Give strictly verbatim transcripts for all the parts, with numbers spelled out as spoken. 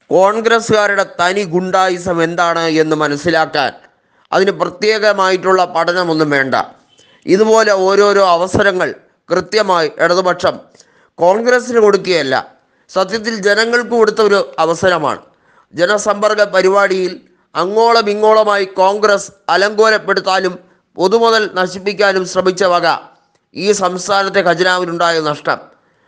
കോൺഗ്രസ്സുകാരുടെ തനി ഗുണ്ടായിസം എന്താണ് എന്ന് മനസ്സിലാക്കാൻ അതിന് പ്രത്യേകമായിട്ടുള്ള പഠനമൊന്നും വേണ്ട. ഇതുപോലെ ഓരോരോ അവസരങ്ങൾ കൃത്യമായി ഇടതുപക്ഷം കോൺഗ്രസ്സിന് കൊടുക്കുകയല്ല, സത്യത്തിൽ ജനങ്ങൾക്ക് കൊടുത്ത ഒരു അവസരമാണ്. ജനസമ്പർക്ക പരിപാടിയിൽ അങ്ങോളം ഇങ്ങോളമായി കോൺഗ്രസ് അലങ്കോലപ്പെടുത്താനും പൊതുമുതൽ നശിപ്പിക്കാനും ശ്രമിച്ച വക ഈ സംസ്ഥാനത്തെ ഖജനാവിനുണ്ടായ നഷ്ടം.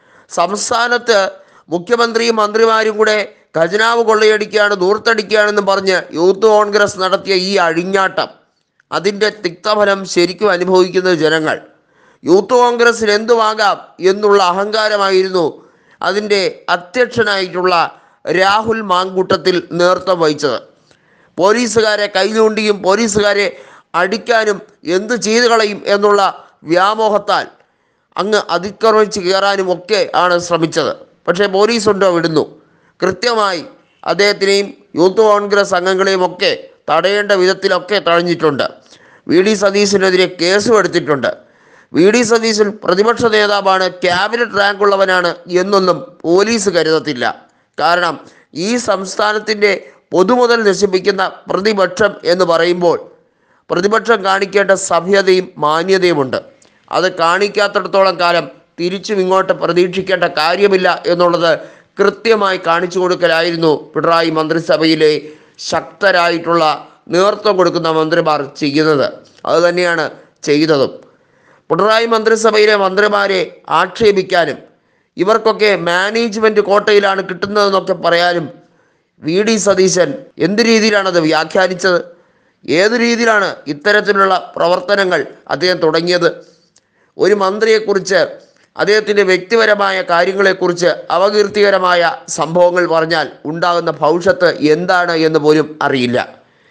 സംസ്ഥാനത്ത് മുഖ്യമന്ത്രിയും മന്ത്രിമാരും കൂടെ ഖജനാവ് കൊള്ളയടിക്കുകയാണ്, ദൂർത്തടിക്കുകയാണെന്ന് പറഞ്ഞ് യൂത്ത് കോൺഗ്രസ് നടത്തിയ ഈ അഴിഞ്ഞാട്ടം, അതിൻ്റെ തിക്തഫലം ശരിക്കും അനുഭവിക്കുന്നത് ജനങ്ങൾ. യൂത്ത് കോൺഗ്രസ്സിന് എന്തുവാകാം എന്നുള്ള അഹങ്കാരമായിരുന്നു അതിൻ്റെ അധ്യക്ഷനായിട്ടുള്ള രാഹുൽ മാങ്കൂട്ടത്തിൽ നേതൃത്വം വഹിച്ചത്. പോലീസുകാരെ കൈചൂണ്ടിയും പോലീസുകാരെ അടിക്കാനും എന്ത് ചെയ്തു കളയും എന്നുള്ള വ്യാമോഹത്താൽ അങ്ങ് അതിക്രമിച്ച് കയറാനും ഒക്കെ ആണ് ശ്രമിച്ചത്. പക്ഷേ പോലീസുണ്ടോ വിടുന്നു. കൃത്യമായി അദ്ദേഹത്തിനെയും യൂത്ത് കോൺഗ്രസ് അംഗങ്ങളെയും ഒക്കെ തടയേണ്ട വിധത്തിലൊക്കെ തടഞ്ഞിട്ടുണ്ട്. വി ഡി സതീശനെതിരെ കേസും എടുത്തിട്ടുണ്ട്. വി ഡി സതീശൻ പ്രതിപക്ഷ നേതാവാണ്, ക്യാബിനറ്റ് റാങ്കുള്ളവനാണ് എന്നൊന്നും പോലീസ് കരുതത്തില്ല. കാരണം ഈ സംസ്ഥാനത്തിൻ്റെ പൊതുമുതൽ നശിപ്പിക്കുന്ന പ്രതിപക്ഷം എന്ന് പറയുമ്പോൾ പ്രതിപക്ഷം കാണിക്കേണ്ട സഭ്യതയും മാന്യതയുമുണ്ട്. അത് കാണിക്കാത്തിടത്തോളം കാലം തിരിച്ചും ഇങ്ങോട്ട് പ്രതീക്ഷിക്കേണ്ട കാര്യമില്ല എന്നുള്ളത് കൃത്യമായി കാണിച്ചു കൊടുക്കലായിരുന്നു പിണറായി മന്ത്രിസഭയിലെ ശക്തരായിട്ടുള്ള നേതൃത്വം കൊടുക്കുന്ന മന്ത്രിമാർ ചെയ്യുന്നത്. അതുതന്നെയാണ് ചെയ്തതും. പിണറായി മന്ത്രിസഭയിലെ മന്ത്രിമാരെ ആക്ഷേപിക്കാനും ഇവർക്കൊക്കെ മാനേജ്മെൻറ്റ് കോട്ടയിലാണ് കിട്ടുന്നതെന്നൊക്കെ പറയാനും വി ഡി സതീശൻ എന്ത് രീതിയിലാണത് വ്യാഖ്യാനിച്ചത്? ഏതു രീതിയിലാണ് ഇത്തരത്തിലുള്ള പ്രവർത്തനങ്ങൾ അദ്ദേഹം തുടങ്ങിയത്? ഒരു മന്ത്രിയെക്കുറിച്ച്, അദ്ദേഹത്തിൻ്റെ വ്യക്തിപരമായ കാര്യങ്ങളെക്കുറിച്ച് അപകീർത്തികരമായ സംഭവങ്ങൾ പറഞ്ഞാൽ ഉണ്ടാകുന്ന ഭവിഷ്യത്ത് എന്താണ് എന്ന് പോലും അറിയില്ല.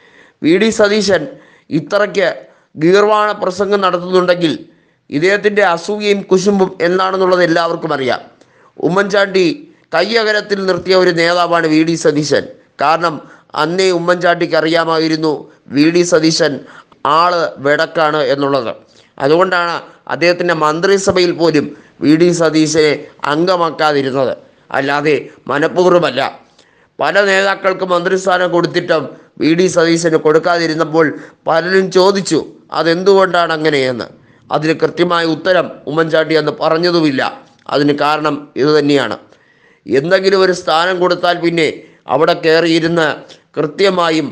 വി ഡി സതീശൻ ഇത്രയ്ക്ക് ഗീർവാണ പ്രസംഗം നടത്തുന്നുണ്ടെങ്കിൽ ഇദ്ദേഹത്തിൻ്റെ അസൂയയും കുശുമ്പും എന്താണെന്നുള്ളത് എല്ലാവർക്കും അറിയാം. ഉമ്മൻചാണ്ടി കയ്യകരത്തിൽ നിർത്തിയ ഒരു നേതാവാണ് വി ഡി സതീശൻ. കാരണം അന്നേ ഉമ്മൻചാണ്ടിക്ക് അറിയാമായിരുന്നു വി ഡി സതീശൻ ആള് വെടക്കാണ് എന്നുള്ളത്. അതുകൊണ്ടാണ് അദ്ദേഹത്തിൻ്റെ മന്ത്രിസഭയിൽ പോലും വി ഡി സതീശനെ അംഗമാക്കാതിരുന്നത്, അല്ലാതെ മനഃപൂർവ്വമല്ല. പല നേതാക്കൾക്ക് മന്ത്രിസ്ഥാനം കൊടുത്തിട്ടും വി ഡി സതീശന് കൊടുക്കാതിരുന്നപ്പോൾ പലരും ചോദിച്ചു അതെന്തുകൊണ്ടാണ് അങ്ങനെയെന്ന്. അതിന് കൃത്യമായ ഉത്തരം ഉമ്മൻചാണ്ടി അന്ന് പറഞ്ഞതുമില്ല. അതിന് കാരണം ഇതുതന്നെയാണ്. എന്തെങ്കിലും ഒരു സ്ഥാനം കൊടുത്താൽ പിന്നെ അവിടെ കയറിയിരുന്ന് കൃത്യമായും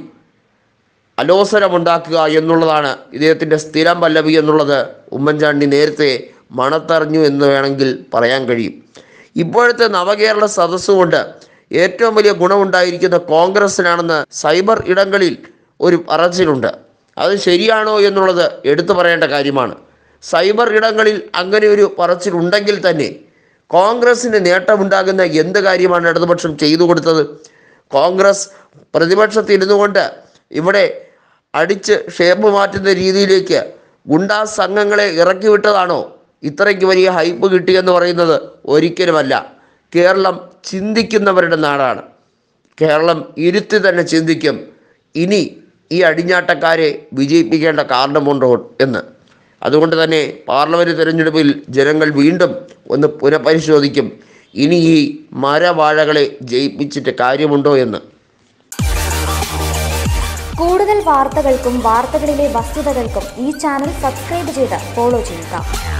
അലോസരമുണ്ടാക്കുക എന്നുള്ളതാണ് ഇദ്ദേഹത്തിൻ്റെ സ്ഥിരം പല്ലവി എന്നുള്ളത് ഉമ്മൻചാണ്ടി നേരത്തെ മണത്തറിഞ്ഞു എന്ന് വേണമെങ്കിൽ പറയാൻ കഴിയും. ഇപ്പോഴത്തെ നവകേരള സദസ്സുകൊണ്ട് ഏറ്റവും വലിയ ഗുണമുണ്ടായിരിക്കുന്ന കോൺഗ്രസ്സിനാണെന്ന് സൈബർ ഇടങ്ങളിൽ ഒരു പറച്ചിലുണ്ട്. അത് ശരിയാണോ എന്നുള്ളത് എടുത്തു പറയേണ്ട കാര്യമാണ്. സൈബർ ഇടങ്ങളിൽ അങ്ങനെ ഒരു പറച്ചിലുണ്ടെങ്കിൽ തന്നെ കോൺഗ്രസ്സിന് നേട്ടമുണ്ടാകുന്ന എന്ത് കാര്യമാണ് ഇടതുപക്ഷം ചെയ്തു കൊടുത്തത്? കോൺഗ്രസ് പ്രതിപക്ഷത്തിരുന്നു കൊണ്ട് ഇവിടെ അടിച്ച് ഷേപ്പ് മാറ്റുന്ന രീതിയിലേക്ക് ഗുണ്ടാ സംഘങ്ങളെ ഇറക്കി വിട്ടതാണോ ഇത്രയ്ക്ക് വലിയ ഹൈപ്പ് കിട്ടിയെന്ന് പറയുന്നത്? ഒരിക്കലുമല്ല. കേരളം ചിന്തിക്കുന്നവരുടെ നാടാണ്. കേരളം ഇരുത്തി തന്നെ ചിന്തിക്കും ഇനി ഈ അടിഞ്ഞാട്ടക്കാരെ വിജയിപ്പിക്കേണ്ട കാരണമുണ്ടോ എന്ന്. അതുകൊണ്ട് തന്നെ പാർലമെൻറ്റ് തിരഞ്ഞെടുപ്പിൽ ജനങ്ങൾ വീണ്ടും ഒന്ന് പുനഃപരിശോധിക്കും ഇനി ഈ മരവാഴകളെ ജയിപ്പിച്ചിട്ട് കാര്യമുണ്ടോ എന്ന്. കൂടുതൽ വാർത്തകൾക്കും വാർത്തകളിലെ വസ്തുതകൾക്കും ഈ ചാനൽ സബ്സ്ക്രൈബ് ചെയ്ത് ഫോളോ ചെയ്യുക.